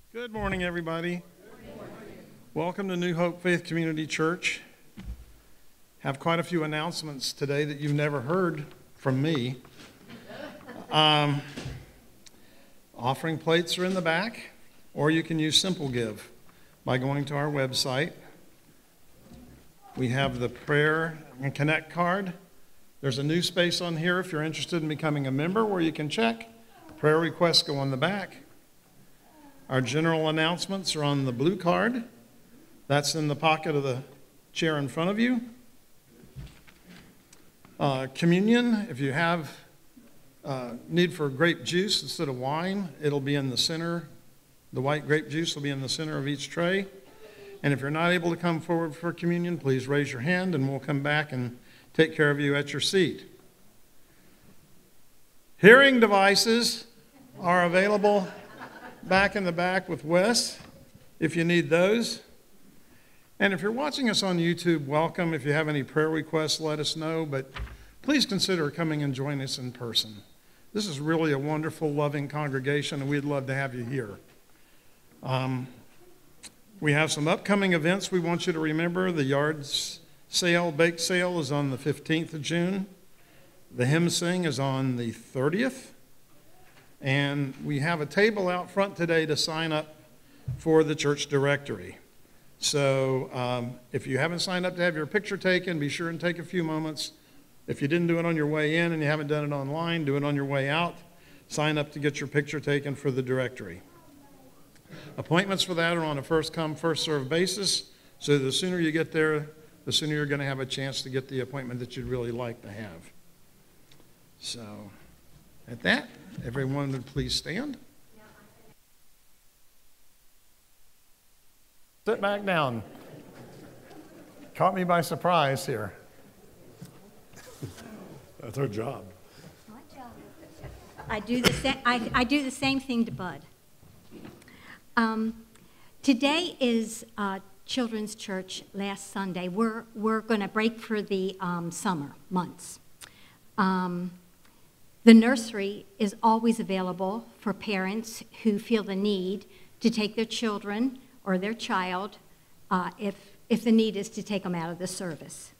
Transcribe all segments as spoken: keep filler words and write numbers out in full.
Good morning, everybody. Welcome to New Hope Faith Community Church. Have quite a few announcements today that you've never heard from me. Um, offering plates are in the back, or you can use Simple Give by going to our website. We have the prayer and connect card. There's a new space on here if you're interested in becoming a member where you can check. Prayer requests go on the back. Our general announcements are on the blue card. That's in the pocket of the chair in front of you. Uh, communion, if you have uh, need for grape juice instead of wine, it'll be in the center. The white grape juice will be in the center of each tray. And if you're not able to come forward for communion, please raise your hand and we'll come back and take care of you at your seat. Hearing devices are available back in the back with Wes, if you need those. And if you're watching us on YouTube, welcome. If you have any prayer requests, let us know. But please consider coming and join us in person. This is really a wonderful, loving congregation, and we'd love to have you here. Um, we have some upcoming events we want you to remember. The yard sale, bake sale is on the fifteenth of June. The hymn sing is on the thirtieth. And we have a table out front today to sign up for the church directory. So um, if you haven't signed up to have your picture taken, be sure and take a few moments. If you didn't do it on your way in and you haven't done it online, do it on your way out. Sign up to get your picture taken for the directory. Appointments for that are on a first-come, first-served basis. So the sooner you get there, the sooner you're going to have a chance to get the appointment that you'd really like to have. So at that, everyone would please stand. Sit back down. Caught me by surprise here. That's our job. My job. I do the sa- I, I do the same thing to Bud. Um, today is uh, Children's Church last Sunday. We're we're going to break for the um, summer months. Um, The nursery is always available for parents who feel the need to take their children or their child uh, if, if the need is to take them out of the service.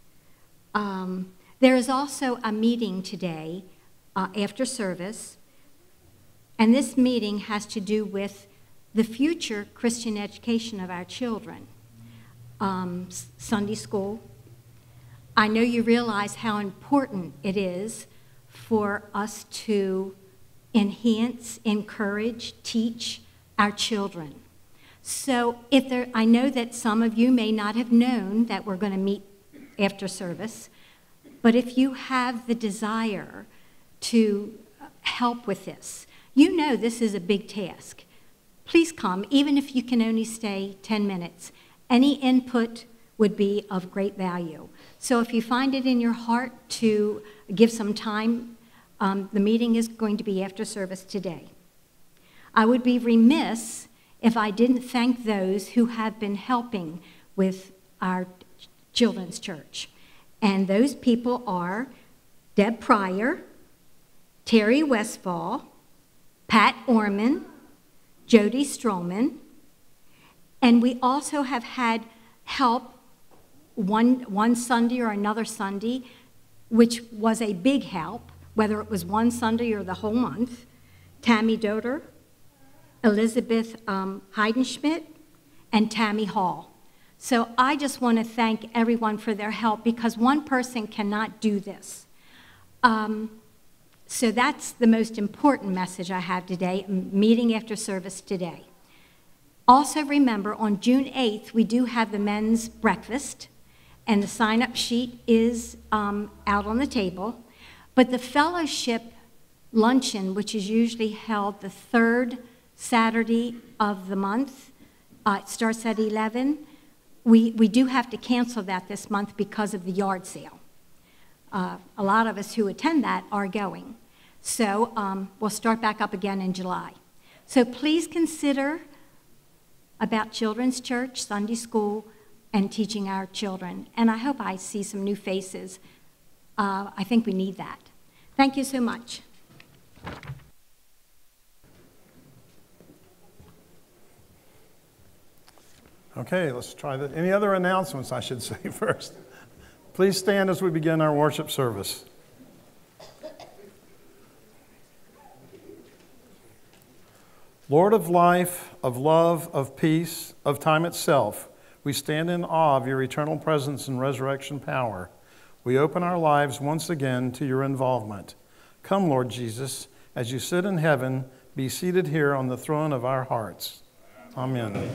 Um, there is also a meeting today uh, after service, and this meeting has to do with the future Christian education of our children. Um, Sunday school. I know you realize how important it is for us to enhance, encourage, teach our children. So if there, I know that some of you may not have known that we're going to meet after service, but if you have the desire to help with this, you know this is a big task. Please come, even if you can only stay ten minutes. Any input would be of great value. So if you find it in your heart to give some time, um, the meeting is going to be after service today. I would be remiss if I didn't thank those who have been helping with our children's church. And those people are Deb Pryor, Terry Westfall, Pat Orman, Jody Stroman, and we also have had help One, one Sunday or another Sunday, which was a big help, whether it was one Sunday or the whole month. Tammy Doder, Elizabeth um, Heidenschmidt, and Tammy Hall. So I just want to thank everyone for their help because one person cannot do this. Um, so that's the most important message I have today, meeting after service today. Also remember, on June eighth, we do have the men's breakfast. And the sign-up sheet is um, out on the table. But the fellowship luncheon, which is usually held the third Saturday of the month, uh, it starts at eleven. We, we do have to cancel that this month because of the yard sale. Uh, a lot of us who attend that are going. So um, we'll start back up again in July. So please consider about Children's Church, Sunday school, and teaching our children. And I hope I see some new faces. Uh, I think we need that. Thank you so much. Okay, let's try that. Any other announcements, I should say first? Please stand as we begin our worship service. Lord of life, of love, of peace, of time itself, we stand in awe of your eternal presence and resurrection power. We open our lives once again to your involvement. Come, Lord Jesus, as you sit in heaven, be seated here on the throne of our hearts. Amen.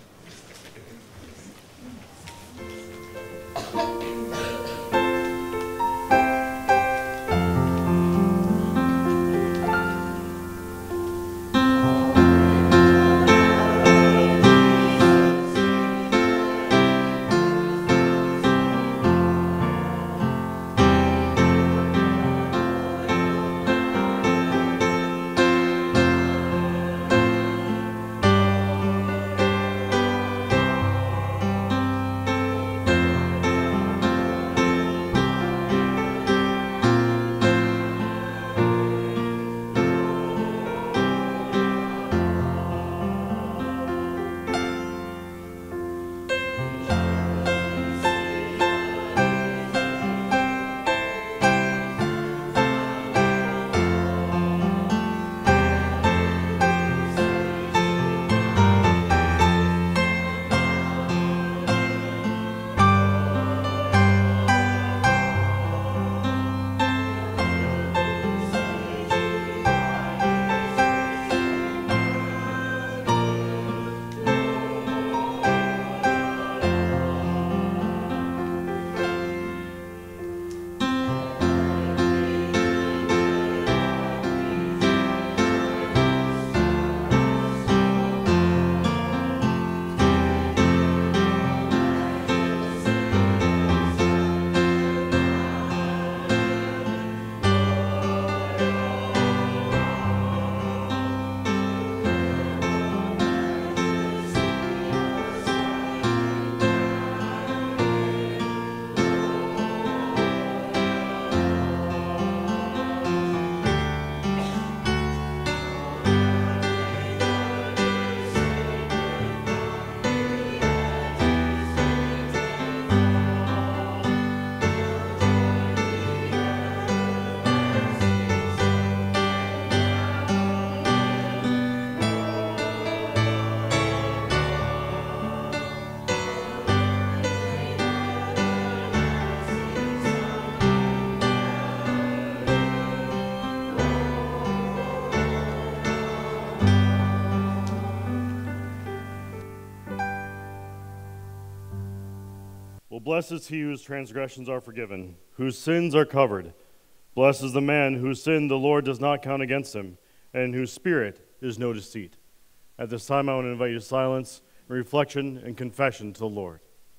Well, blessed is he whose transgressions are forgiven, whose sins are covered. Blessed is the man whose sin the Lord does not count against him, and in whose spirit is no deceit. At this time, I want to invite you to silence, reflection, and confession to the Lord.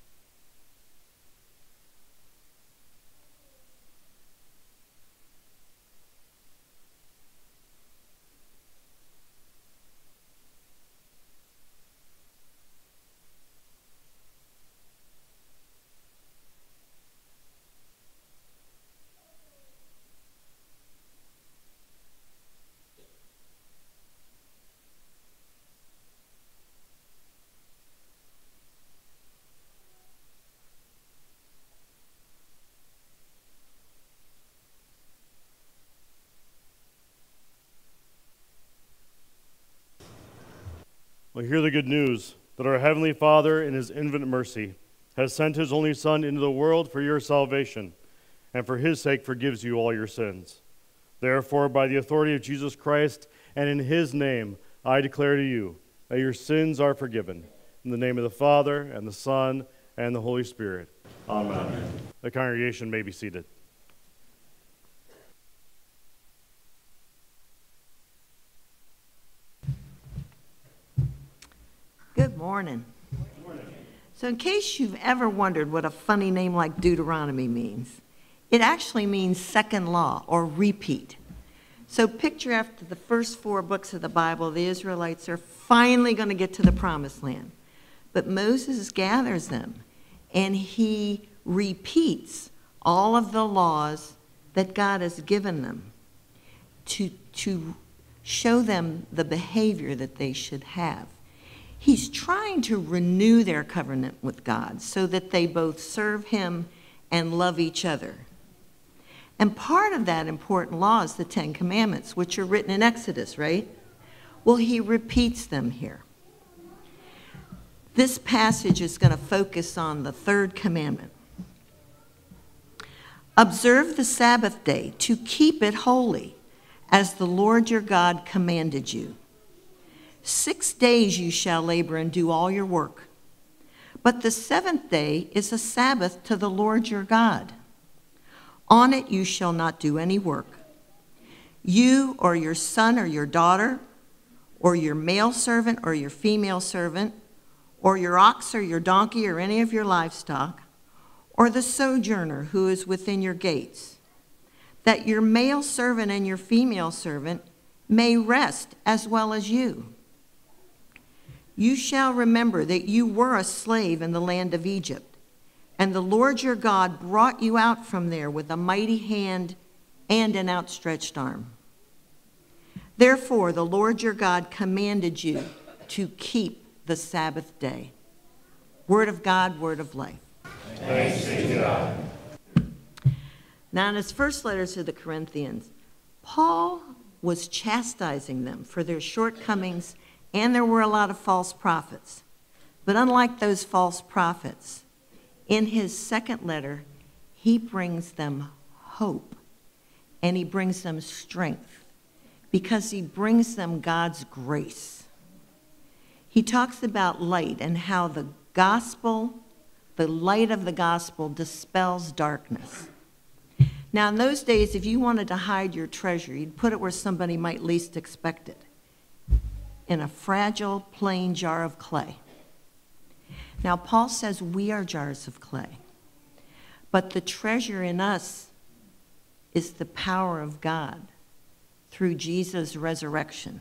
Well, hear the good news that our Heavenly Father, in his infinite mercy, has sent his only Son into the world for your salvation, and for his sake forgives you all your sins. Therefore, by the authority of Jesus Christ and in his name, I declare to you that your sins are forgiven. In the name of the Father, and the Son, and the Holy Spirit. Amen. Amen. The congregation may be seated. Good morning. Good morning. So in case you've ever wondered what a funny name like Deuteronomy means, it actually means second law or repeat. So picture after the first four books of the Bible, the Israelites are finally going to get to the promised land. But Moses gathers them and he repeats all of the laws that God has given them to, to show them the behavior that they should have. He's trying to renew their covenant with God so that they both serve him and love each other. And part of that important law is the Ten Commandments, which are written in Exodus, right? Well, he repeats them here. This passage is going to focus on the third commandment. Observe the Sabbath day to keep it holy, as the Lord your God commanded you. Six days you shall labor and do all your work. But the seventh day is a Sabbath to the Lord your God. On it you shall not do any work. You or your son or your daughter, or your male servant or your female servant, or your ox or your donkey or any of your livestock, or the sojourner who is within your gates, that your male servant and your female servant may rest as well as you. You shall remember that you were a slave in the land of Egypt, and the Lord your God brought you out from there with a mighty hand and an outstretched arm. Therefore, the Lord your God commanded you to keep the Sabbath day. Word of God, word of life. Thanks be to God. Now, in his first letter to the Corinthians, Paul was chastising them for their shortcomings, and there were a lot of false prophets. But unlike those false prophets, in his second letter, he brings them hope, and he brings them strength, because he brings them God's grace. He talks about light and how the gospel, the light of the gospel, dispels darkness. Now, in those days, if you wanted to hide your treasure, you'd put it where somebody might least expect it, in a fragile, plain jar of clay. Now, Paul says we are jars of clay, but the treasure in us is the power of God through Jesus' resurrection.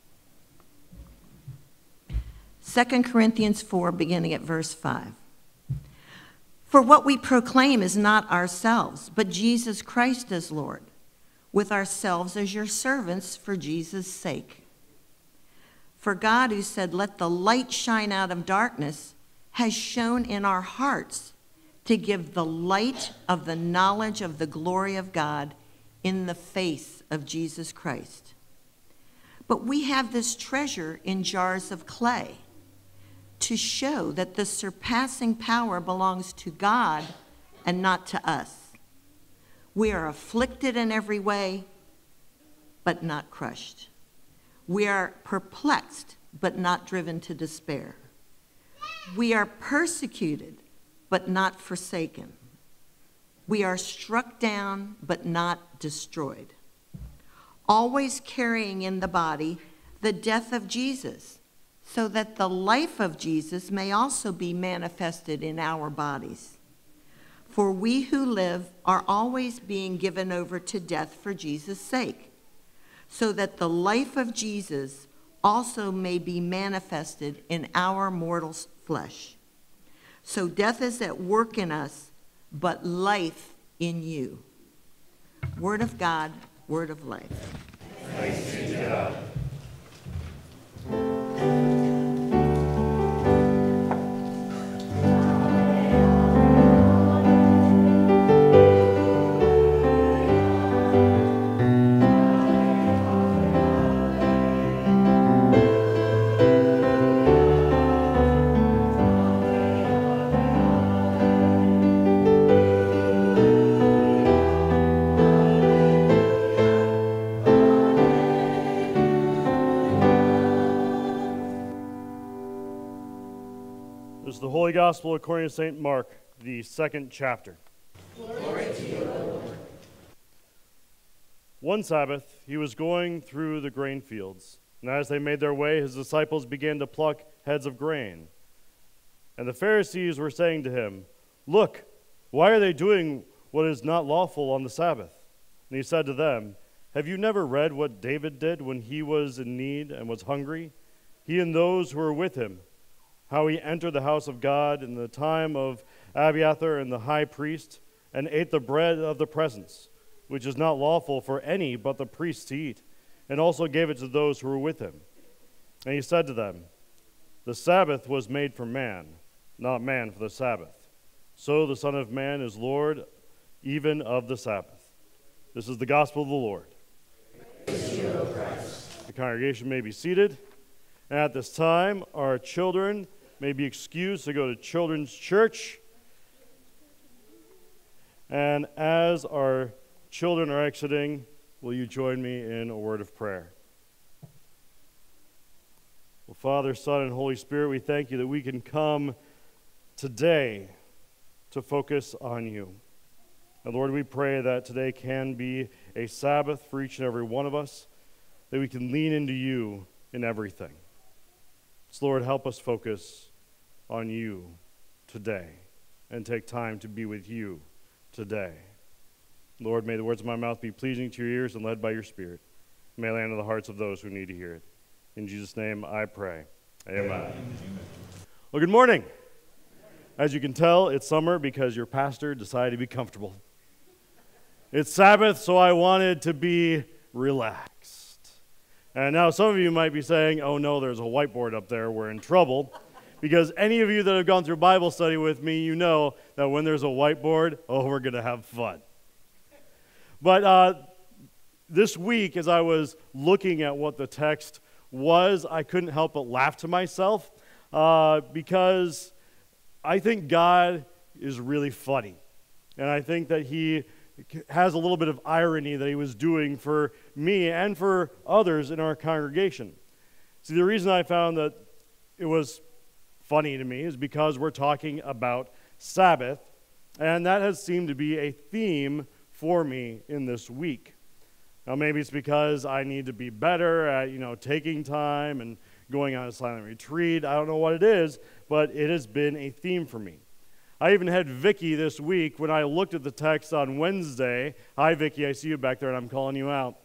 Second Corinthians four, beginning at verse five. For what we proclaim is not ourselves, but Jesus Christ as Lord, with ourselves as your servants for Jesus' sake. For God, who said, "Let the light shine out of darkness," has shone in our hearts to give the light of the knowledge of the glory of God in the face of Jesus Christ. But we have this treasure in jars of clay to show that the surpassing power belongs to God and not to us. We are afflicted in every way, but not crushed. We are perplexed, but not driven to despair. We are persecuted, but not forsaken. We are struck down, but not destroyed. Always carrying in the body the death of Jesus, so that the life of Jesus may also be manifested in our bodies. For we who live are always being given over to death for Jesus' sake, so that the life of Jesus also may be manifested in our mortal flesh. So death is at work in us, but life in you. Word of God, word of life. Thanks be to God. This is the Holy Gospel according to Saint Mark, the second chapter. Glory to you, Lord. One Sabbath, he was going through the grain fields, and as they made their way, his disciples began to pluck heads of grain. And the Pharisees were saying to him, "Look, why are they doing what is not lawful on the Sabbath?" And he said to them, "Have you never read what David did when he was in need and was hungry, he and those who were with him? How he entered the house of God in the time of Abiathar and the high priest, and ate the bread of the presence, which is not lawful for any but the priests to eat, and also gave it to those who were with him. And he said to them, The Sabbath was made for man, not man for the Sabbath. So the Son of Man is Lord even of the Sabbath. This is the gospel of the Lord. Praise you, O Christ. The congregation may be seated. And at this time, our children may be excused to go to children's church. And as our children are exiting, will you join me in a word of prayer? Well, Father, Son, and Holy Spirit, we thank you that we can come today to focus on you. And Lord, we pray that today can be a Sabbath for each and every one of us, that we can lean into you in everything. So Lord, help us focus on you today and take time to be with you today. Lord, may the words of my mouth be pleasing to your ears and led by your Spirit. May I land in the hearts of those who need to hear it. In Jesus' name I pray. Amen. Amen. Well, good morning. As you can tell, it's summer because your pastor decided to be comfortable. It's Sabbath, so I wanted to be relaxed. And now some of you might be saying, oh no, there's a whiteboard up there, we're in trouble. Because any of you that have gone through Bible study with me, you know that when there's a whiteboard, oh, we're going to have fun. But uh, this week, as I was looking at what the text was, I couldn't help but laugh to myself uh, because I think God is really funny. And I think that he has a little bit of irony that he was doing for me and for others in our congregation. See, the reason I found that it was funny to me is because we're talking about Sabbath, and that has seemed to be a theme for me in this week. Now, maybe it's because I need to be better at, you know, taking time and going on a silent retreat. I don't know what it is, but it has been a theme for me. I even had Vicky this week when I looked at the text on Wednesday. Hi, Vicky, I see you back there, and I'm calling you out.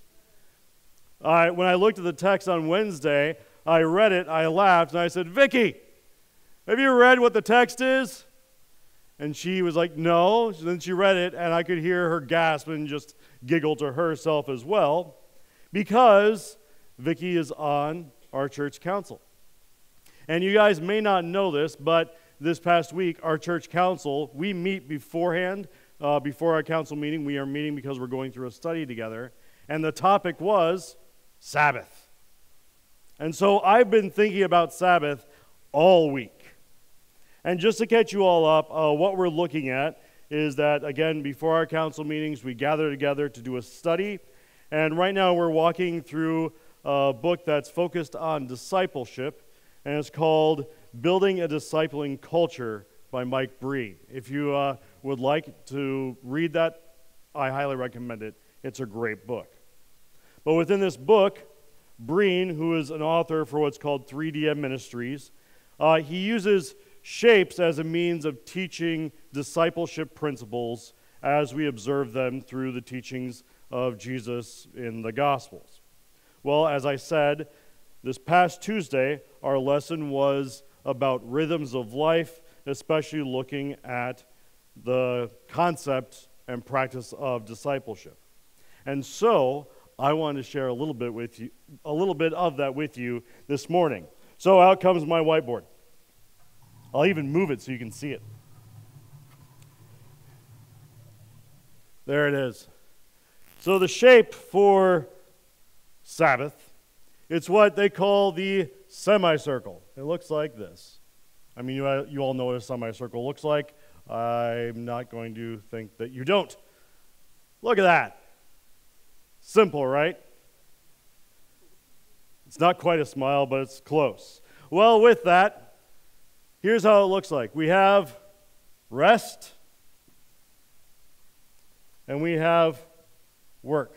I, when I looked at the text on Wednesday, I read it, I laughed, and I said, Vicky, have you read what the text is? And she was like, no. Then she read it, and I could hear her gasp and just giggle to herself as well, because Vicky is on our church council. And you guys may not know this, but this past week, our church council, we meet beforehand, uh, before our council meeting. We are meeting because we're going through a study together, and the topic was Sabbath. And so I've been thinking about Sabbath all week. And just to catch you all up, uh, what we're looking at is that, again, before our council meetings, we gather together to do a study. And right now we're walking through a book that's focused on discipleship, and it's called Building a Discipling Culture by Mike Breen. If you uh, would like to read that, I highly recommend it. It's a great book. But within this book, Breen, who is an author for what's called three D M Ministries, uh, he uses shapes as a means of teaching discipleship principles as we observe them through the teachings of Jesus in the Gospels. Well, as I said, this past Tuesday, our lesson was about rhythms of life, especially looking at the concept and practice of discipleship. And so, I wanted to share a little bit with you, a little bit of that with you this morning. So out comes my whiteboard. I'll even move it so you can see it. There it is. So the shape for Sabbath, it's what they call the semicircle. It looks like this. I mean, you, you all know what a semicircle looks like. I'm not going to think that you don't. Look at that. Simple, right? It's not quite a smile, but it's close. Well, with that, here's how it looks like. We have rest, and we have work.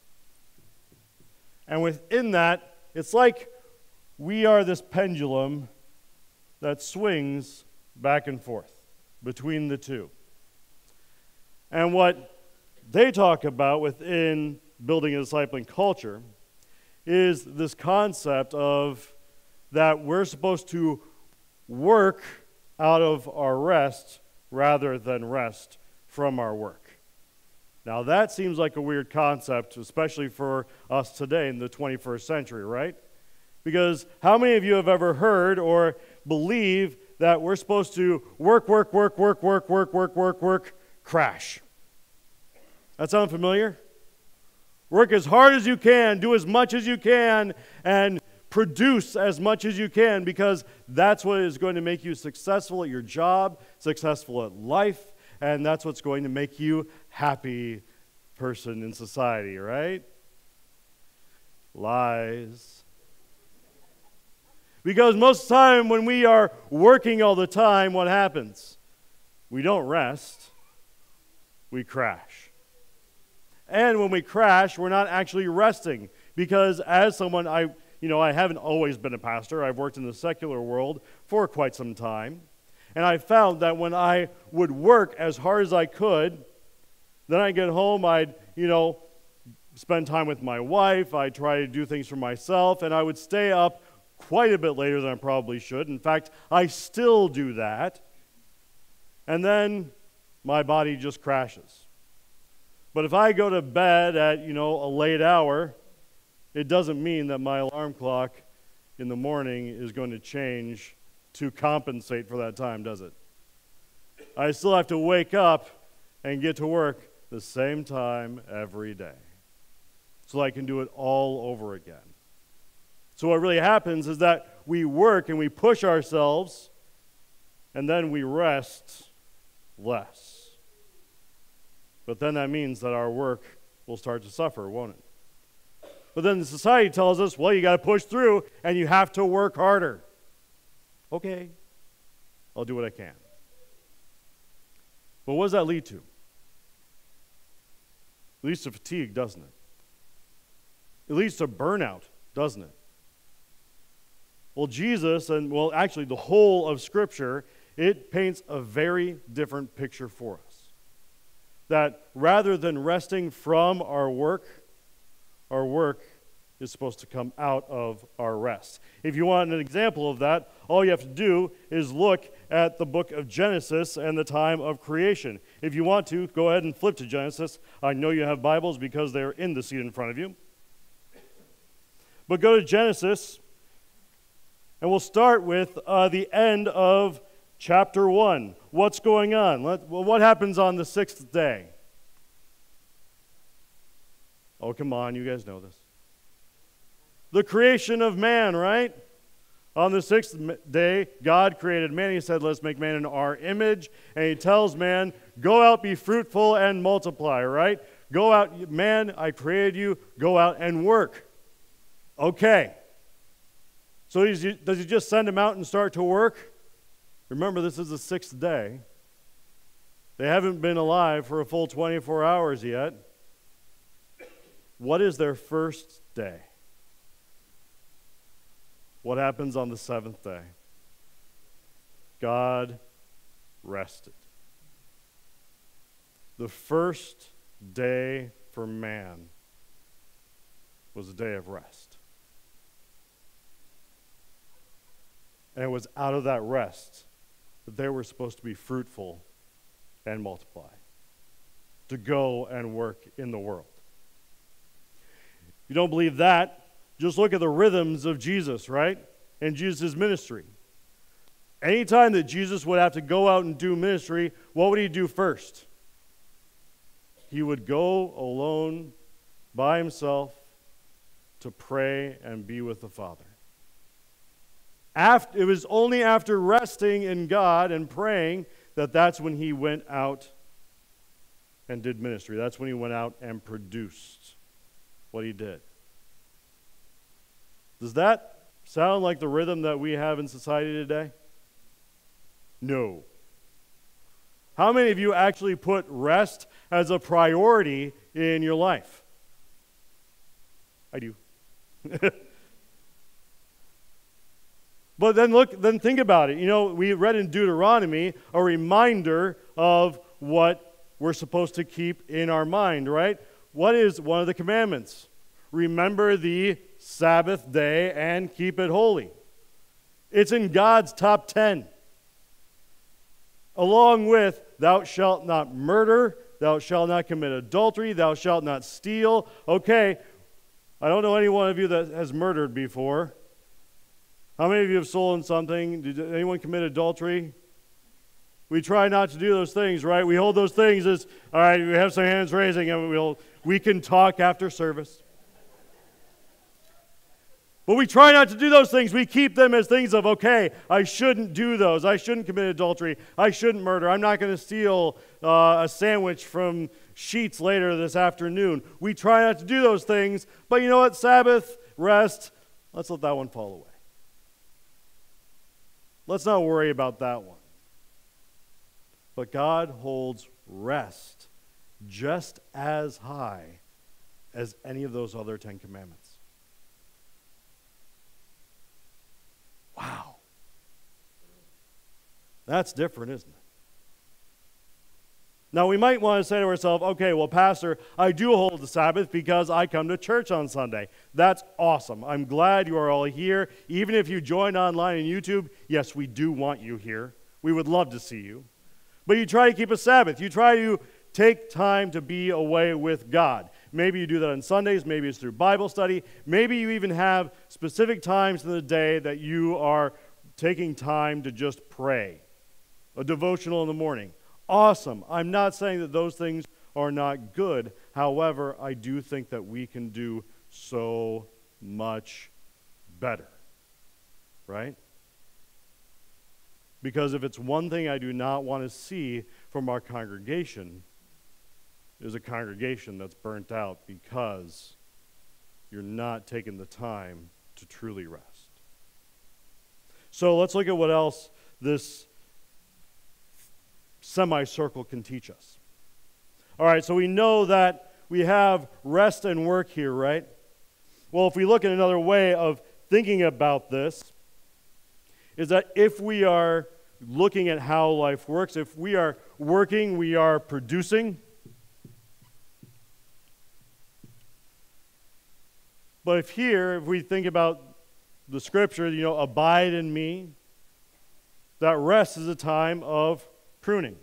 And within that, it's like we are this pendulum that swings back and forth between the two. And what they talk about within building a discipling culture is this concept of that we're supposed to work out of our rest rather than rest from our work. Now that seems like a weird concept, especially for us today in the twenty-first century, right? Because how many of you have ever heard or believe that we're supposed to work, work, work, work, work, work, work, work, work, crash? That sound familiar? Work as hard as you can, do as much as you can, and produce as much as you can, because that's what is going to make you successful at your job, successful at life, and that's what's going to make you happy person in society, right? Lies. Because most of the time when we are working all the time, what happens? We don't rest. We crash. And when we crash, we're not actually resting. Because as someone, I, you know, I haven't always been a pastor. I've worked in the secular world for quite some time. And I found that when I would work as hard as I could, then I'd get home, I'd, you know, spend time with my wife, I'd try to do things for myself, and I would stay up quite a bit later than I probably should. In fact, I still do that. And then my body just crashes. But if I go to bed at, you know, a late hour, it doesn't mean that my alarm clock in the morning is going to change to compensate for that time, does it? I still have to wake up and get to work the same time every day, so I can do it all over again. So what really happens is that we work and we push ourselves, and then we rest less. But then that means that our work will start to suffer, won't it? But then the society tells us, well, you got to push through, and you have to work harder. Okay, I'll do what I can. But what does that lead to? It leads to fatigue, doesn't it? It leads to burnout, doesn't it? Well, Jesus, and well, actually the whole of Scripture, it paints a very different picture for us. That rather than resting from our work, our work is supposed to come out of our rest. If you want an example of that, all you have to do is look at the book of Genesis and the time of creation. If you want to, go ahead and flip to Genesis. I know you have Bibles because they're in the seat in front of you. But go to Genesis, and we'll start with uh, the end of chapter one. What's going on? Let, well, what happens on the sixth day? Oh, come on, you guys know this. The creation of man, right? On the sixth day, God created man. He said, let's make man in our image. And he tells man, go out, be fruitful, and multiply, right? Go out, man, I created you, go out and work. Okay. So does he just send him out and start to work? Remember, this is the sixth day. They haven't been alive for a full twenty-four hours yet. What is their first day? What happens on the seventh day? God rested. The first day for man was a day of rest. And it was out of that rest that they were supposed to be fruitful and multiply, to go and work in the world. If you don't believe that, just look at the rhythms of Jesus, right? And Jesus' ministry. Anytime that Jesus would have to go out and do ministry, what would he do first? He would go alone by himself to pray and be with the Father. After, it was only after resting in God and praying that that's when he went out and did ministry. That's when he went out and produced what he did. Does that sound like the rhythm that we have in society today? No. How many of you actually put rest as a priority in your life? I do. But then look, then think about it. You know, we read in Deuteronomy a reminder of what we're supposed to keep in our mind, right? What is one of the commandments? Remember the Sabbath day and keep it holy. It's in God's top ten. Along with, thou shalt not murder, thou shalt not commit adultery, thou shalt not steal. Okay, I don't know any one of you that has murdered before. How many of you have stolen something? Did anyone commit adultery? We try not to do those things, right? We hold those things as, all right, we have some hands raising, and we'll, we can talk after service. But we try not to do those things. We keep them as things of, okay, I shouldn't do those. I shouldn't commit adultery. I shouldn't murder. I'm not going to steal uh, a sandwich from Sheetz later this afternoon. We try not to do those things. But you know what? Sabbath, rest, let's let that one fall away. Let's not worry about that one. But God holds rest just as high as any of those other Ten Commandments. Wow. That's different, isn't it? Now, we might want to say to ourselves, okay, well, Pastor, I do hold the Sabbath because I come to church on Sunday. That's awesome. I'm glad you are all here. Even if you join online on YouTube, yes, we do want you here. We would love to see you. But you try to keep a Sabbath. You try to take time to be away with God. Maybe you do that on Sundays. Maybe it's through Bible study. Maybe you even have specific times in the day that you are taking time to just pray. A devotional in the morning. Awesome. I'm not saying that those things are not good. However, I do think that we can do so much better. Right? Because if it's one thing I do not want to see from our congregation, is a congregation that's burnt out because you're not taking the time to truly rest. So let's look at what else this semicircle can teach us. All right, so we know that we have rest and work here, right? Well, if we look at another way of thinking about this, is that if we are looking at how life works, if we are working, we are producing. But if here, if we think about the scripture, you know, abide in me, that rest is a time of pruning.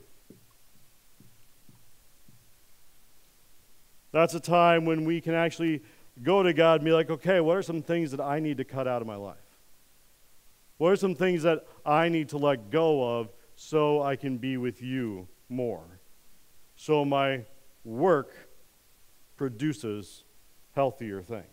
That's a time when we can actually go to God and be like, okay, what are some things that I need to cut out of my life? What are some things that I need to let go of so I can be with you more? So my work produces healthier things.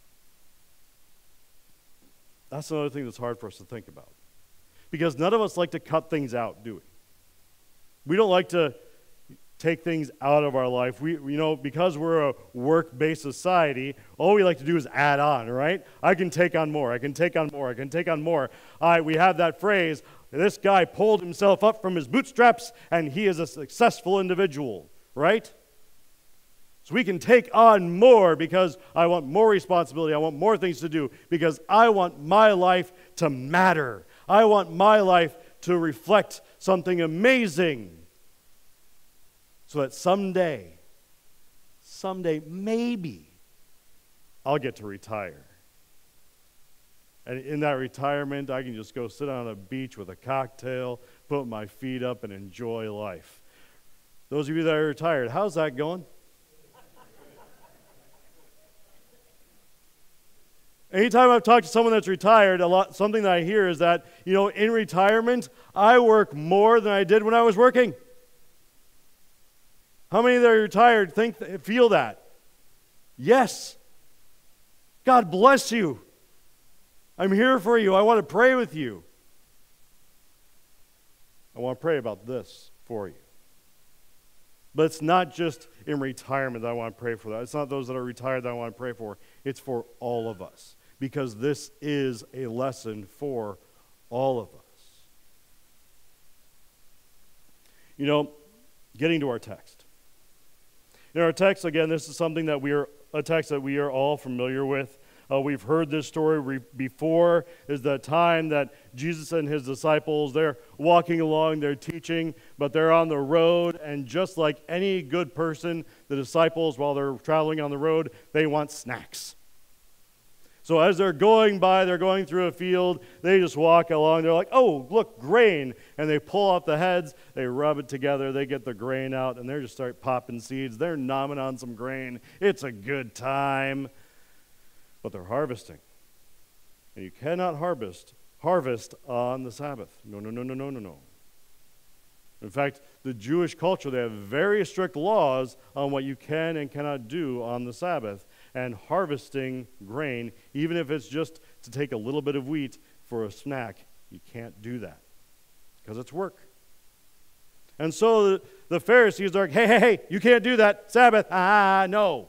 That's another thing that's hard for us to think about. Because none of us like to cut things out, do we? We don't like to take things out of our life. We, you know, because we're a work-based society, all we like to do is add on, right? I can take on more. I can take on more. I can take on more. I, we have that phrase, this guy pulled himself up from his bootstraps, and he is a successful individual, right? So we can take on more because I want more responsibility. I want more things to do because I want my life to matter. I want my life to reflect something amazing so that someday, someday, maybe I'll get to retire. And in that retirement, I can just go sit on a beach with a cocktail, put my feet up, and enjoy life. Those of you that are retired, how's that going? Anytime I've talked to someone that's retired, a lot, something that I hear is that, you know, in retirement, I work more than I did when I was working. How many that are retired think, feel that? Yes. God bless you. I'm here for you. I want to pray with you. I want to pray about this for you. But it's not just in retirement that I want to pray for that. It's not those that are retired that I want to pray for. It's for all of us. Because this is a lesson for all of us. You know, getting to our text. In our text, again, this is something that we are, a text that we are all familiar with. Uh, we've heard this story re- before. Is the time that Jesus and his disciples, they're walking along, they're teaching, but they're on the road, and just like any good person, the disciples, while they're traveling on the road, they want snacks. So as they're going by, they're going through a field, they just walk along, they're like, oh, look, grain. And they pull off the heads, they rub it together, they get the grain out, and they just start popping seeds. They're nomming on some grain. It's a good time. But they're harvesting. And you cannot harvest harvest on the Sabbath. No, no, no, no, no, no, no. In fact, the Jewish culture, they have very strict laws on what you can and cannot do on the Sabbath. And harvesting grain, even if it's just to take a little bit of wheat for a snack, you can't do that because it's work. And so the, the Pharisees are like, hey, hey, hey, you can't do that. Sabbath, ah, no.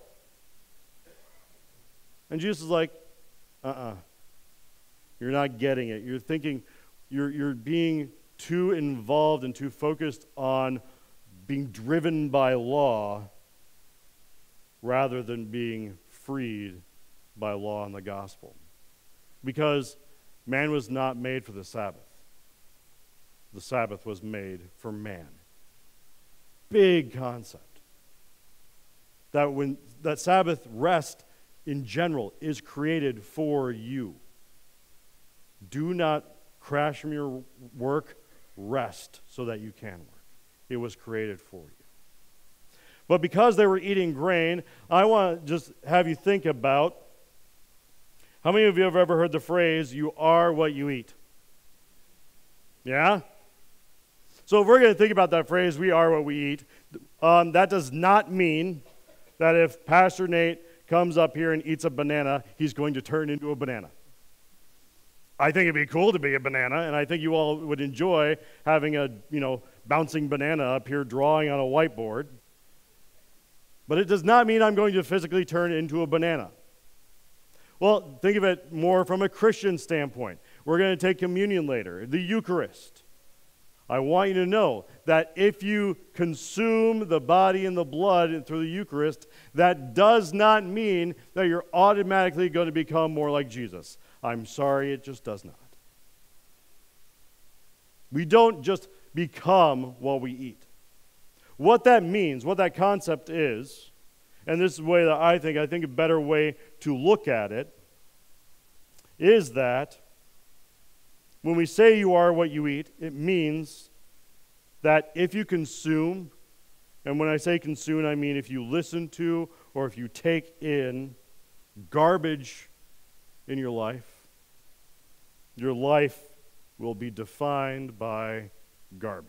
And Jesus is like, uh-uh. You're not getting it. You're thinking, you're, you're being too involved and too focused on being driven by law rather than being freed by law and the gospel. Because man was not made for the Sabbath. The Sabbath was made for man. Big concept. That when that Sabbath rest in general is created for you. Do not crash from your work, rest so that you can work. It was created for you. But because they were eating grain, I want to just have you think about, how many of you have ever heard the phrase, you are what you eat? Yeah? So if we're going to think about that phrase, we are what we eat, um, that does not mean that if Pastor Nate comes up here and eats a banana, he's going to turn into a banana. I think it'd be cool to be a banana, and I think you all would enjoy having a, you know, bouncing banana up here drawing on a whiteboard. But it does not mean I'm going to physically turn into a banana. Well, think of it more from a Christian standpoint. We're going to take communion later, the Eucharist. I want you to know that if you consume the body and the blood through the Eucharist, that does not mean that you're automatically going to become more like Jesus. I'm sorry, it just does not. We don't just become what we eat. What that means, what that concept is, and this is the way that I think, I think a better way to look at it, is that when we say you are what you eat, it means that if you consume, and when I say consume, I mean if you listen to or if you take in garbage in your life, your life will be defined by garbage.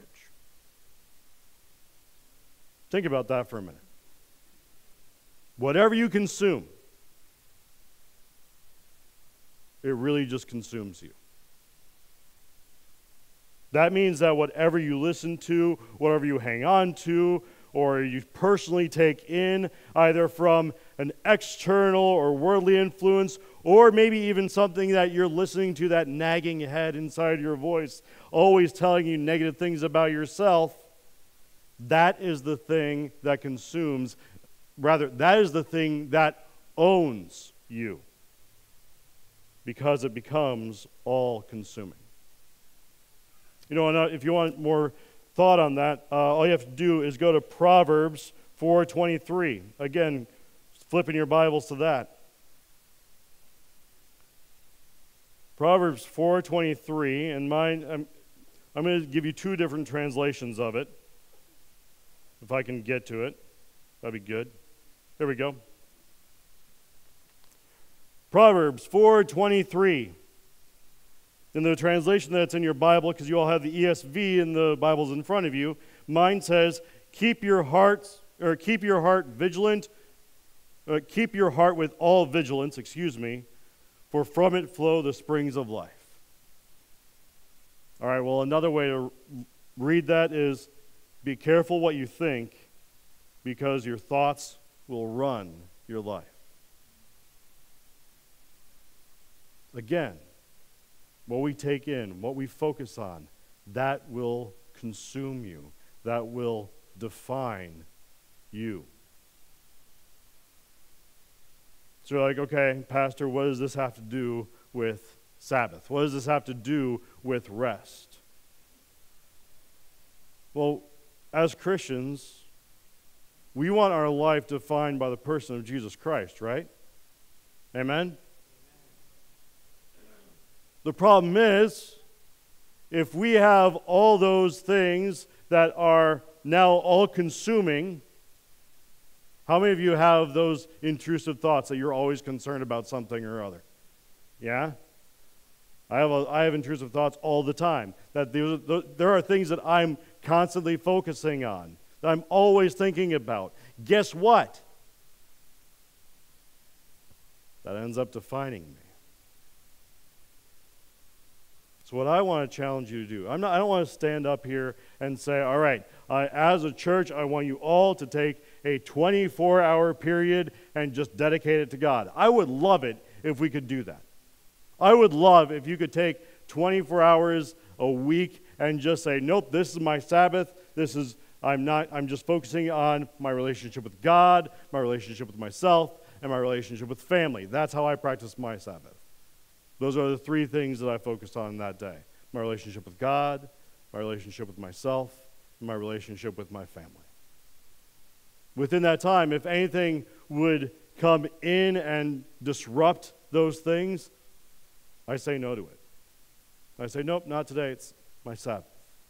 Think about that for a minute. Whatever you consume, it really just consumes you. That means that whatever you listen to, whatever you hang on to, or you personally take in, either from an external or worldly influence, or maybe even something that you're listening to, that nagging head inside your voice, always telling you negative things about yourself, that is the thing that consumes, rather, that is the thing that owns you, because it becomes all-consuming. You know, and if you want more thought on that, uh, all you have to do is go to Proverbs four twenty-three. Again, flipping your Bibles to that. Proverbs four twenty-three, and mine, I'm, I'm going to give you two different translations of it. If I can get to it, that'd be good. There we go. Proverbs four twenty-three. In the translation that's in your Bible, because you all have the E S V in the Bibles in front of you, mine says, "Keep your hearts, or keep your heart vigilant, uh, keep your heart with all vigilance, excuse me, for from it flow the springs of life." All right, well, another way to read that is, be careful what you think, because your thoughts will run your life. Again, what we take in, what we focus on, that will consume you. That will define you. So you're like, okay, Pastor, what does this have to do with Sabbath? What does this have to do with rest? Well, as Christians, we want our life defined by the person of Jesus Christ, right? Amen? The problem is, if we have all those things that are now all-consuming, how many of you have those intrusive thoughts that you're always concerned about something or other? Yeah? I have, a, I have intrusive thoughts all the time. That there, there are things that I'm constantly focusing on, that I'm always thinking about. Guess what? That ends up defining me. So what I want to challenge you to do, I'm not, I don't want to stand up here and say, all right, uh, as a church, I want you all to take a twenty-four hour period and just dedicate it to God. I would love it if we could do that. I would love if you could take twenty-four hours a week and just say, nope, this is my Sabbath. This is, I'm not, I'm just focusing on my relationship with God, my relationship with myself, and my relationship with family. That's how I practice my Sabbath. Those are the three things that I focused on that day. My relationship with God, my relationship with myself, and my relationship with my family. Within that time, if anything would come in and disrupt those things, I say no to it. I say, nope, not today, it's my Sabbath.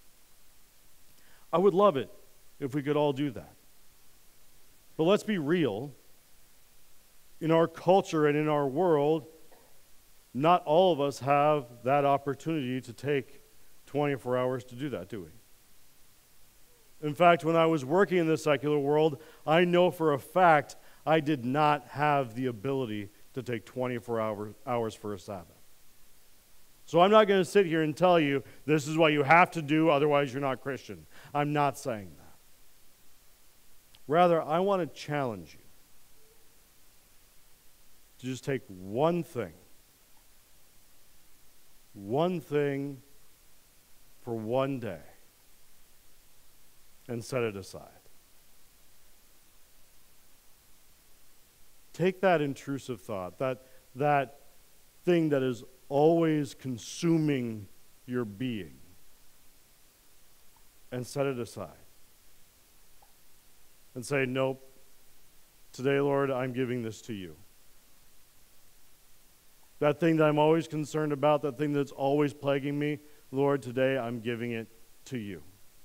I would love it if we could all do that. But let's be real. In our culture and in our world, not all of us have that opportunity to take twenty-four hours to do that, do we? In fact, when I was working in the secular world, I know for a fact I did not have the ability to take twenty-four hour, hours for a Sabbath. So I'm not going to sit here and tell you this is what you have to do, otherwise you're not Christian. I'm not saying that. Rather, I want to challenge you to just take one thing, one thing for one day and set it aside. Take that intrusive thought, that, that thing that is always consuming your being, and set it aside. And say, nope, today, Lord, I'm giving this to you. That thing that I'm always concerned about, that thing that's always plaguing me, Lord, today I'm giving it to you.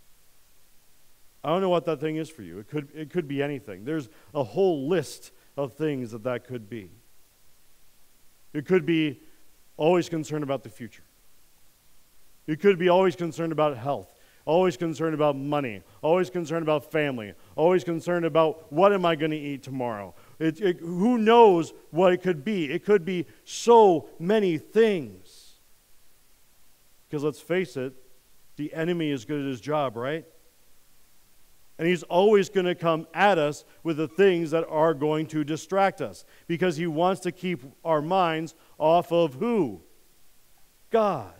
I don't know what that thing is for you. It could, it could be anything. There's a whole list of things that that could be. It could be always concerned about the future. It could be always concerned about health, always concerned about money, always concerned about family, always concerned about what am I going to eat tomorrow. It, it, who knows what it could be? It could be so many things. Because let's face it, the enemy is good at his job, right? And he's always going to come at us with the things that are going to distract us. Because he wants to keep our minds off of who? God.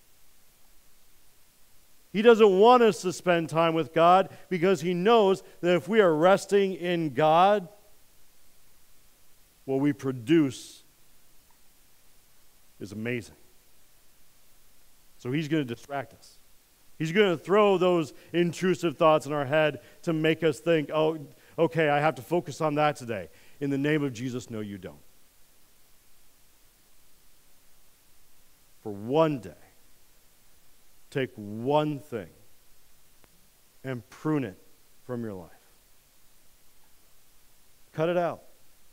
He doesn't want us to spend time with God because he knows that if we are resting in God, what we produce is amazing. So he's going to distract us. He's going to throw those intrusive thoughts in our head to make us think, oh, okay, I have to focus on that today. In the name of Jesus, no, you don't. For one day, take one thing and prune it from your life. Cut it out.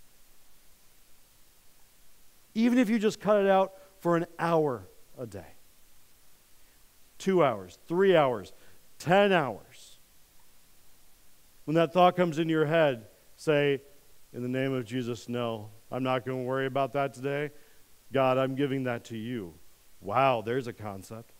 Even if you just cut it out for an hour a day. Two hours, three hours, ten hours. When that thought comes into your head, say, in the name of Jesus, no, I'm not going to worry about that today. God, I'm giving that to you. Wow, there's a concept.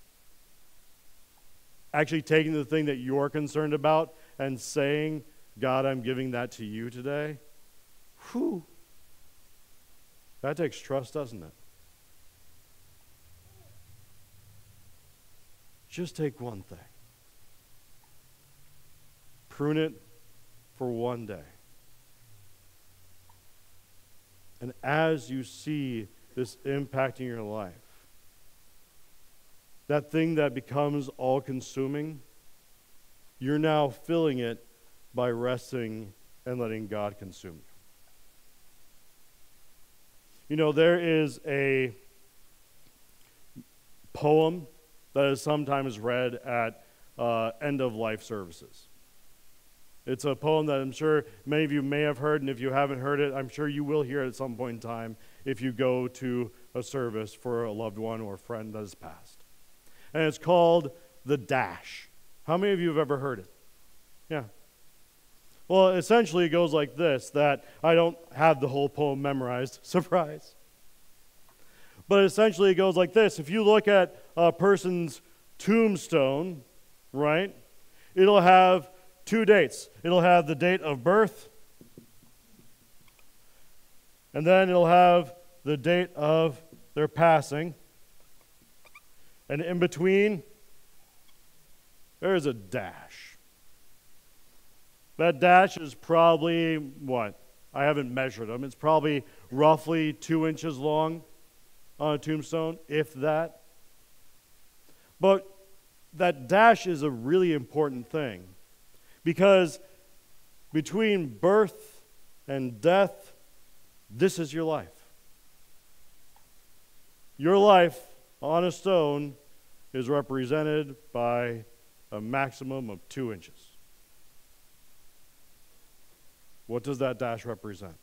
Actually taking the thing that you're concerned about and saying, God, I'm giving that to you today. Whew. That takes trust, doesn't it? Just take one thing. Prune it for one day. And as you see this impacting your life, that thing that becomes all-consuming, you're now filling it by resting and letting God consume you. You know, there is a poem that is sometimes read at uh, end-of-life services. It's a poem that I'm sure many of you may have heard, and if you haven't heard it, I'm sure you will hear it at some point in time if you go to a service for a loved one or a friend that has passed. And it's called the Dash. How many of you have ever heard it? Yeah. Well, essentially it goes like this, that I don't have the whole poem memorized. Surprise. But essentially it goes like this. If you look at a person's tombstone, right, it'll have two dates. It'll have the date of birth, and then it'll have the date of their passing. And in between, there's a dash. That dash is probably, what? I haven't measured them. It's probably roughly two inches long on a tombstone, if that. But that dash is a really important thing, because between birth and death, this is your life. Your life on a stone is represented by a maximum of two inches. What does that dash represent?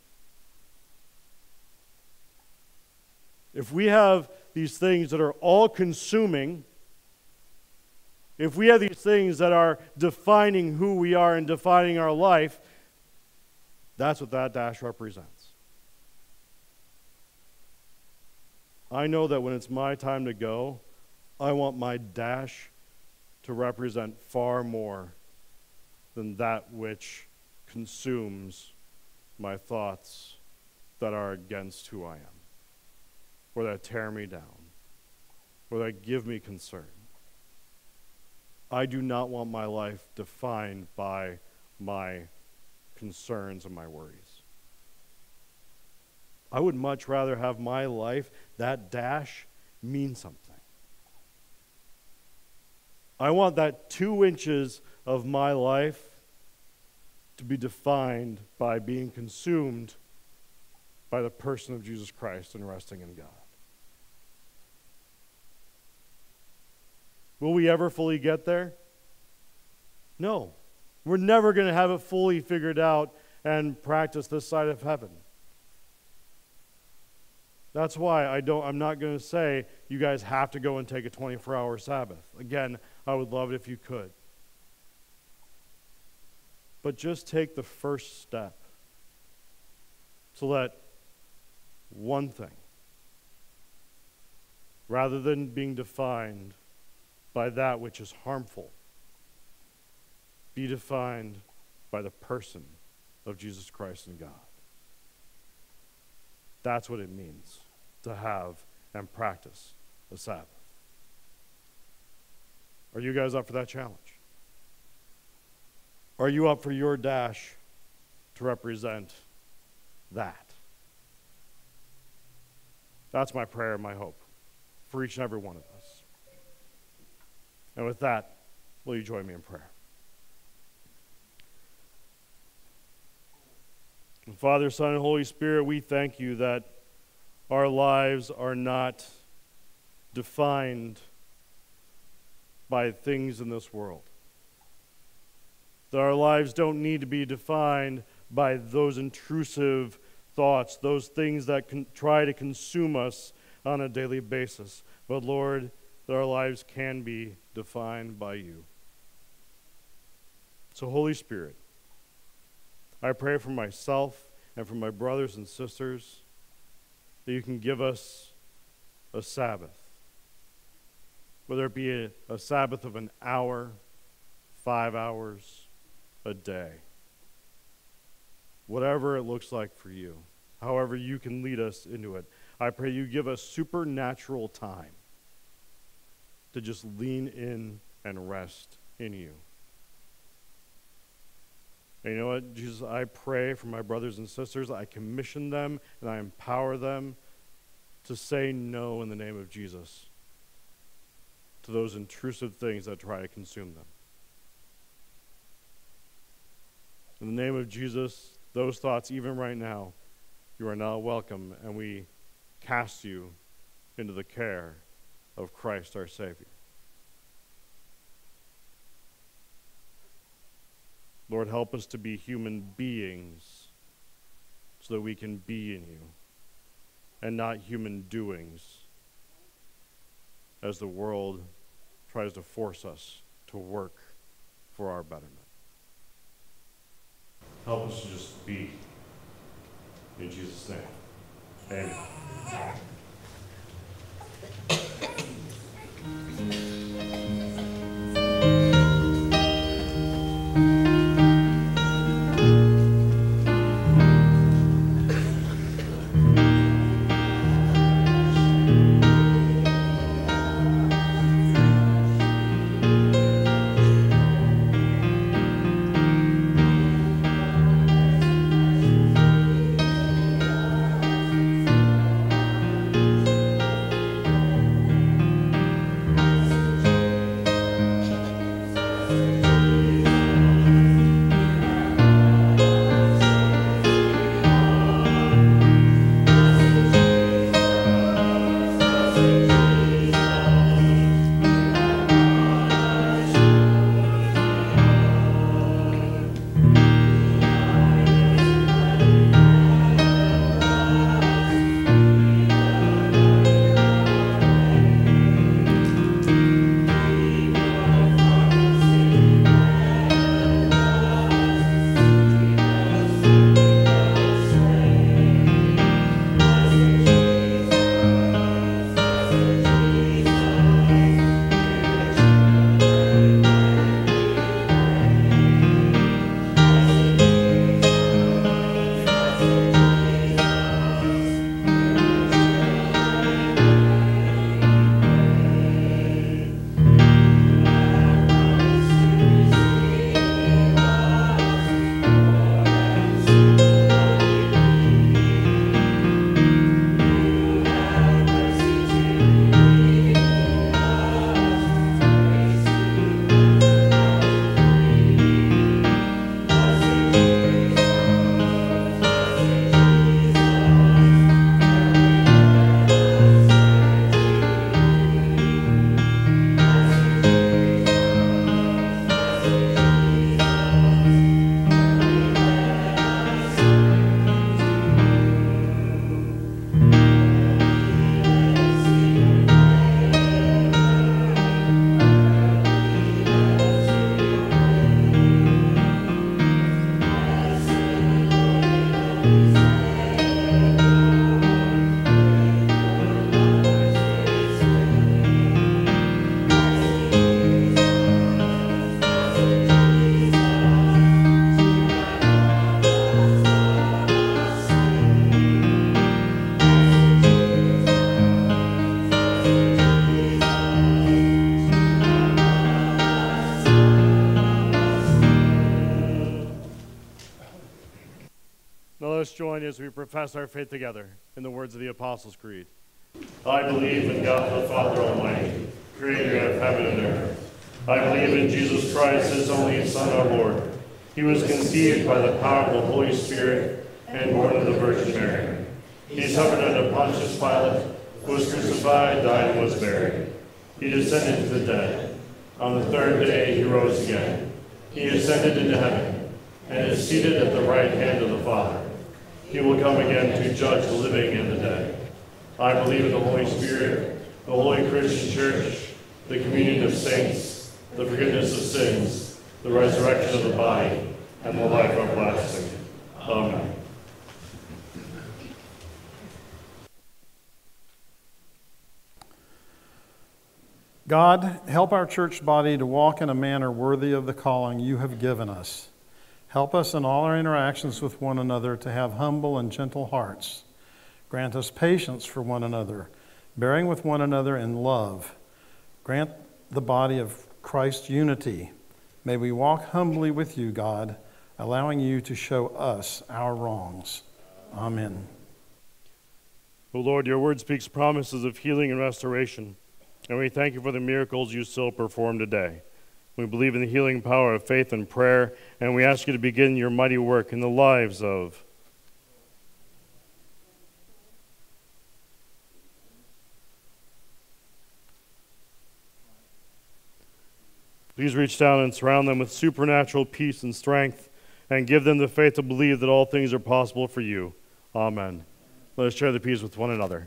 If we have these things that are all consuming, if we have these things that are defining who we are and defining our life, that's what that dash represents. I know that when it's my time to go, I want my dash to represent far more than that which consumes my thoughts that are against who I am, or that tear me down, or that give me concern. I do not want my life defined by my concerns and my worries. I would much rather have my life, that dash, mean something. I want that two inches of my life to be defined by being consumed by the person of Jesus Christ and resting in God. Will we ever fully get there? No. We're never going to have it fully figured out and practice this side of heaven. That's why I don't, I'm not going to say you guys have to go and take a twenty-four hour Sabbath. Again, I would love it if you could. But just take the first step to let one thing, rather than being defined by that which is harmful, be defined by the person of Jesus Christ and God. That's what it means to have and practice a Sabbath. Are you guys up for that challenge? Are you up for your dash to represent that? That's my prayer and my hope for each and every one of us. And with that, will you join me in prayer? And Father, Son, and Holy Spirit, we thank you that our lives are not defined by things in this world. That our lives don't need to be defined by those intrusive thoughts, those things that can try to consume us on a daily basis. But Lord, that our lives can be defined by you. So Holy Spirit, I pray for myself and for my brothers and sisters that you can give us a Sabbath, whether it be a, a Sabbath of an hour, five hours, a day, whatever it looks like for you, however you can lead us into it. I pray you give us supernatural time to just lean in and rest in you. And you know what, Jesus, I pray for my brothers and sisters. I commission them and I empower them to say no in the name of Jesus to those intrusive things that try to consume them. In the name of Jesus, those thoughts, even right now, you are now welcome, and we cast you into the care of Christ our Savior. Lord, help us to be human beings so that we can be in you. and not human doings, as the world tries to force us to work for our betterment. Help us to just be. In Jesus' name, amen. Let us join as we profess our faith together in the words of the Apostles' Creed. I believe in God the Father Almighty, creator of heaven and earth. I believe in Jesus Christ, his only Son, our Lord. He was conceived by the power of the Holy Spirit and born of the Virgin Mary. He suffered under Pontius Pilate, was crucified, died, and was buried. He descended to the dead. On the third day he rose again. He ascended into heaven and is seated at the right hand of the Father. He will come again to judge the living and the dead. I believe in the Holy Spirit, the holy Christian Church, the communion of saints, the forgiveness of sins, the resurrection of the body, and the life everlasting. Amen. God, help our church body to walk in a manner worthy of the calling you have given us. Help us in all our interactions with one another to have humble and gentle hearts. Grant us patience for one another, bearing with one another in love. Grant the body of Christ unity. May we walk humbly with you, God, allowing you to show us our wrongs. Amen. O Lord, your word speaks promises of healing and restoration, and we thank you for the miracles you still perform today. We believe in the healing power of faith and prayer, and we ask you to begin your mighty work in the lives of Please reach down and surround them with supernatural peace and strength, and give them the faith to believe that all things are possible for you. Amen. Let us share the peace with one another.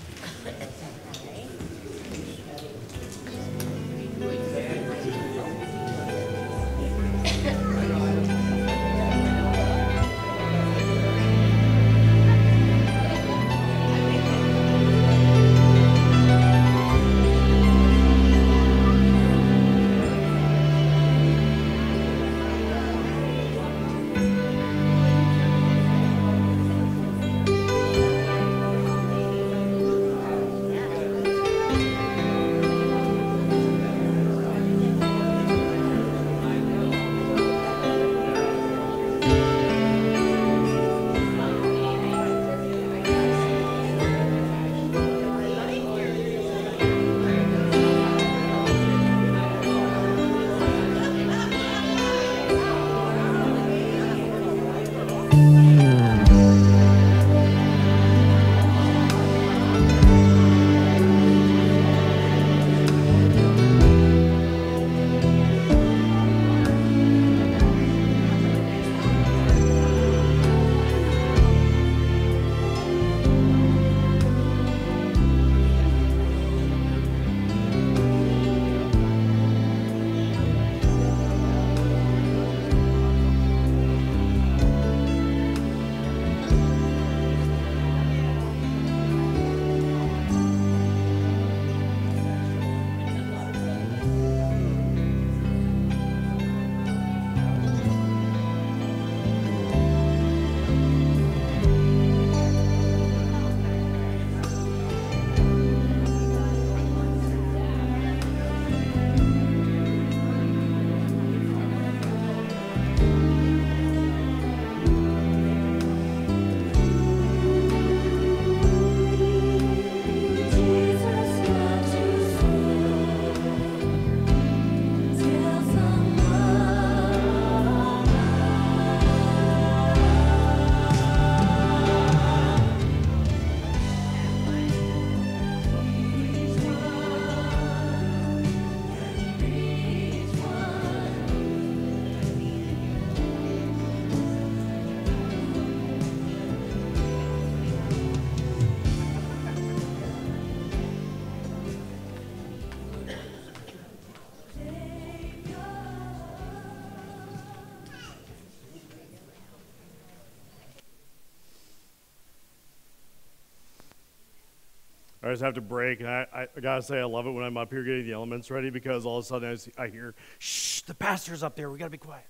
I just have to break, and I, I, I gotta say I love it when I'm up here getting the elements ready, because all of a sudden I, see, I hear, shh, the pastor's up there, we gotta be quiet.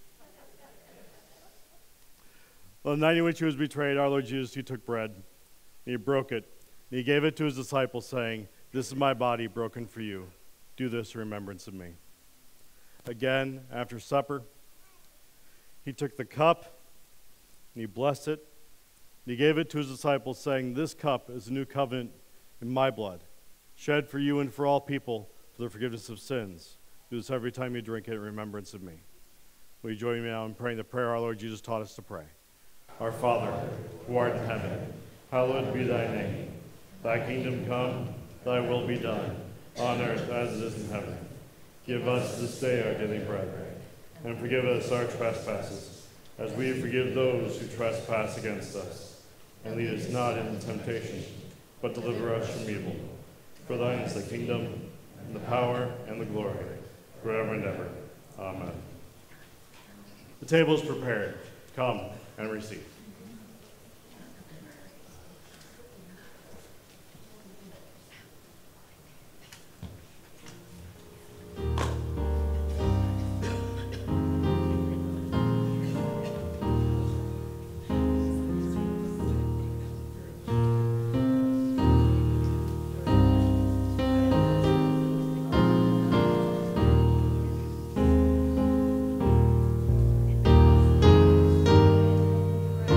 Well, the night in which he was betrayed, our Lord Jesus, he took bread, and he broke it, and he gave it to his disciples, saying, "This is my body broken for you. Do this in remembrance of me." Again, after supper, he took the cup, and he blessed it, and he gave it to his disciples, saying, "This cup is a new covenant in my blood, shed for you and for all people for the forgiveness of sins. Do this every time you drink it in remembrance of me." Will you join me now in praying the prayer our Lord Jesus taught us to pray? Our Father, who art in heaven, hallowed be thy name. Thy kingdom come, thy will be done, on earth as it is in heaven. Give us this day our daily bread, and forgive us our trespasses, as we forgive those who trespass against us. And lead us not into temptation, but deliver us from evil. For thine is the kingdom, and the power, and the glory, forever and ever. Amen. The table is prepared. Come and receive. Thank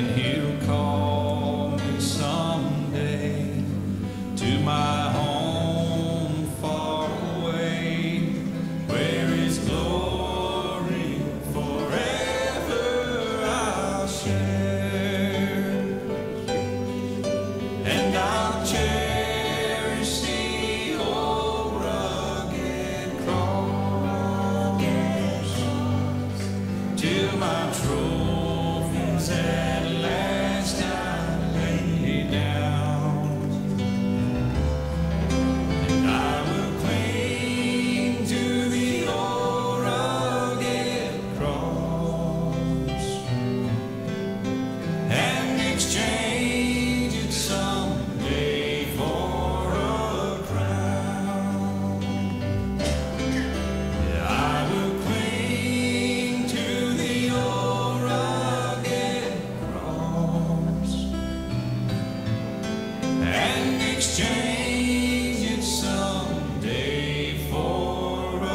he'll call me someday to my home far away, where his glory forever I'll share. And I'll cherish the old rugged cross till my trophies at last I lay down. And I will cling to the old rugged cross and exchange it someday for a crown. I will cling to the old rugged cross and exchange it someday for a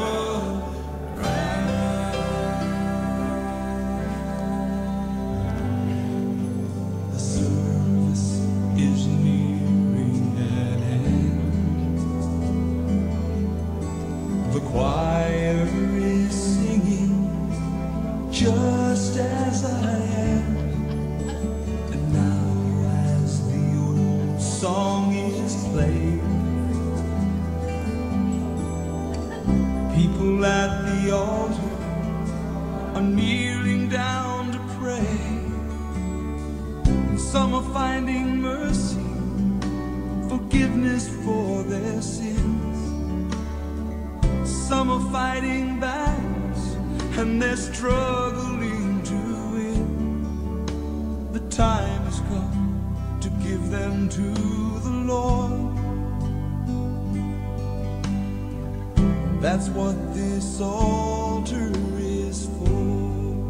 crown. The service is nearing an end. The choir is singing just as I am. And now as the old song is played, people at the altar are kneeling down to pray. And some are finding mercy, forgiveness for their sins. Some are fighting battles and they're struggling to win. The time has come to give them to the Lord. That's what this altar is for.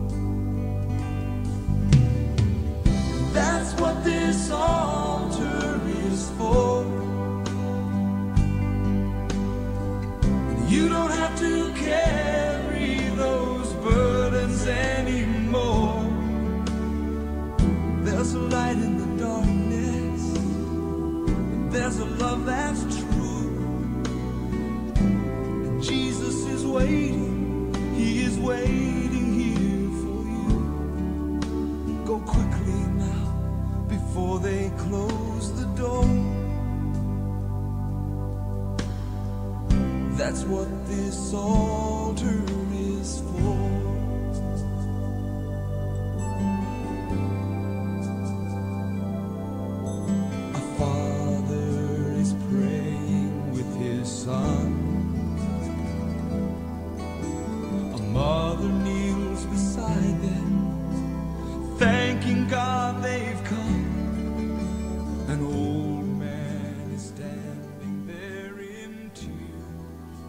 That's what this altar is for. You don't have to carry those burdens anymore. There's a light in the darkness, and there's a love that's true. And Jesus is waiting, he is waiting here for you. Go quickly now, before they close the door. That's what this altar is for. A father is praying with his son. A mother kneels beside them, thanking God they've come. An old man is standing there in tears.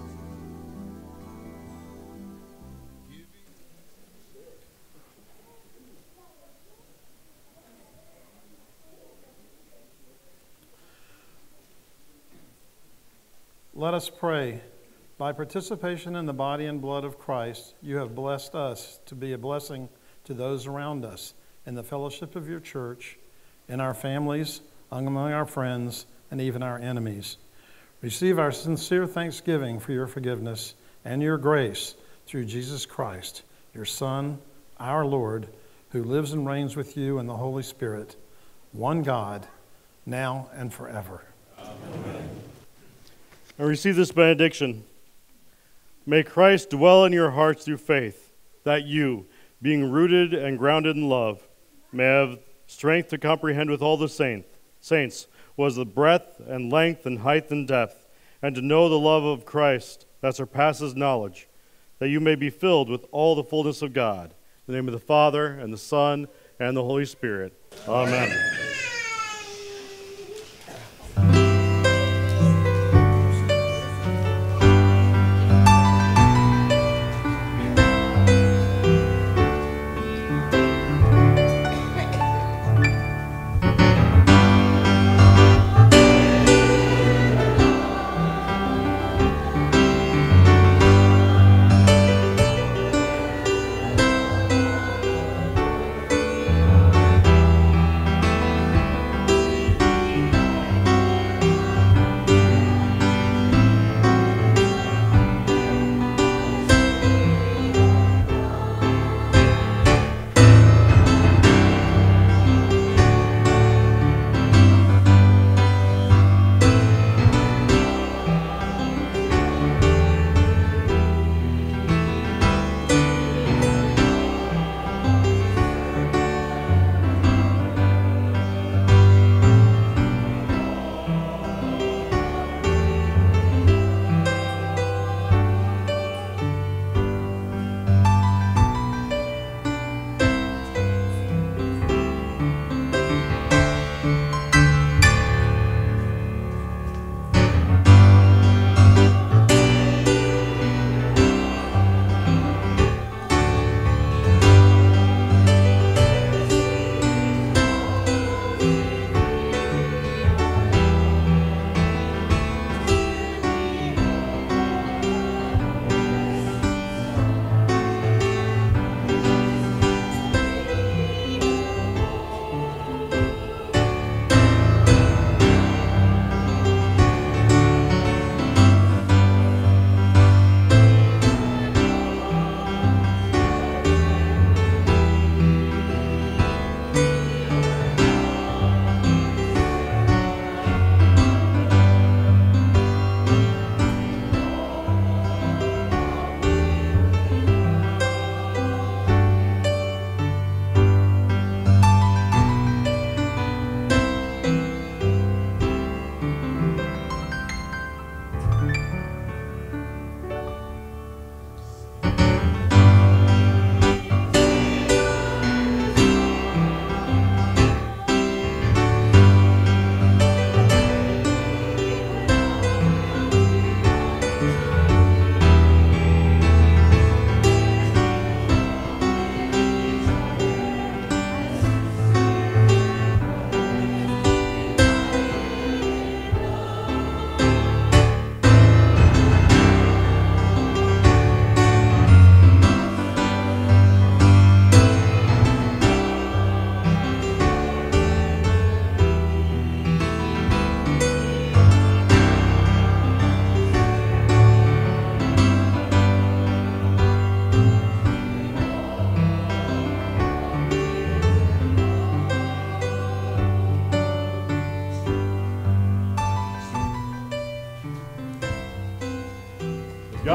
Let us pray. By participation in the body and blood of Christ, you have blessed us to be a blessing to those around us in the fellowship of your church, in our families, among our friends, and even our enemies. Receive our sincere thanksgiving for your forgiveness and your grace through Jesus Christ, your Son, our Lord, who lives and reigns with you in the Holy Spirit, one God, now and forever. Amen. And receive this benediction. May Christ dwell in your hearts through faith, that you, being rooted and grounded in love, may have strength to comprehend with all the saint, saints what is the breadth and length and height and depth, and to know the love of Christ that surpasses knowledge, that you may be filled with all the fullness of God. In the name of the Father, and the Son, and the Holy Spirit. Amen.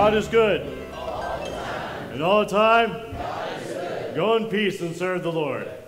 God is good. And all the time, go in peace and serve the Lord.